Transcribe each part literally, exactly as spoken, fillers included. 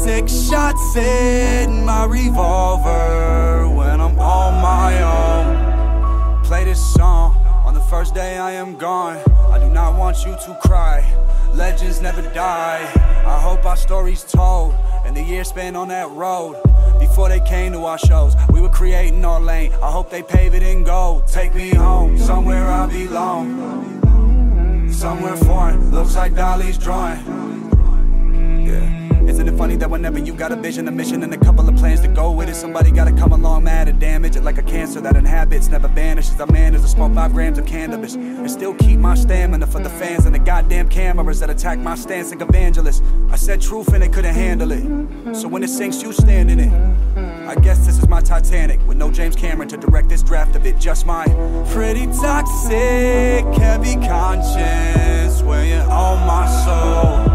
Six shots in my revolver when I'm on my own. Play this song on the first day I am gone. I do not want you to cry. Legends never die. I hope our story's told and the years spent on that road. Before they came to our shows, we were creating our lane. I hope they pave it in gold. Take me home, somewhere I belong. Somewhere foreign, looks like Dali's drawing. Yeah. Isn't it funny that whenever you got a vision, a mission, and a couple of plans to go with it, somebody gotta come along mad and damage it like a cancer that inhabits, never vanishes. A man is a small five grams of cannabis and still keep my stamina for the fans and the goddamn cameras that attack my stance like evangelists. I said truth and they couldn't handle it, so when it sinks, you stand in it. I guess this is my Titanic with no James Cameron to direct this draft of it. Just my pretty toxic, heavy conscience weighing on my soul.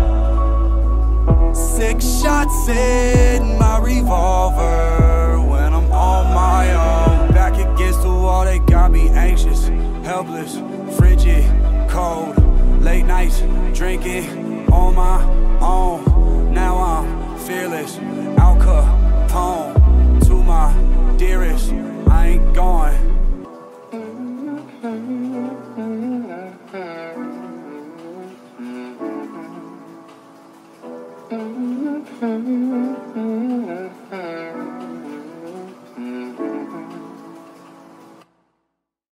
Six shots in my revolver when I'm on my own. Back against the wall, they got me anxious, helpless, frigid, cold. Late nights, drinking on my own. Now I'm fearless, Al Capone. To my dearest, I ain't going. Mm-hmm.